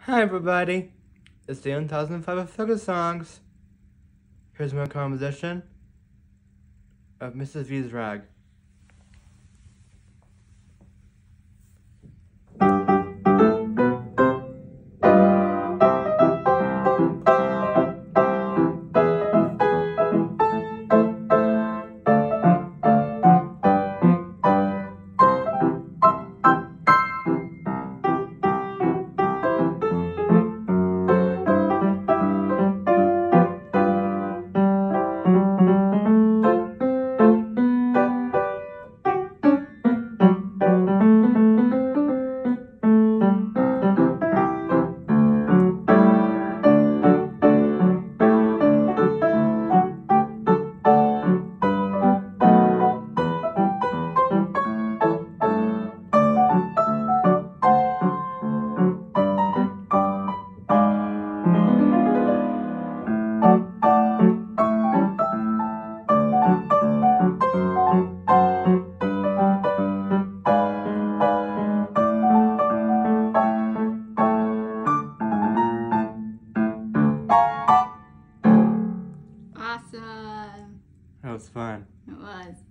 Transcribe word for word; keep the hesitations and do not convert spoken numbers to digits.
Hi everybody, it's the one thousand five Focus Songs. Here's my composition of Missus V's Rag. Awesome. That was fun. It was.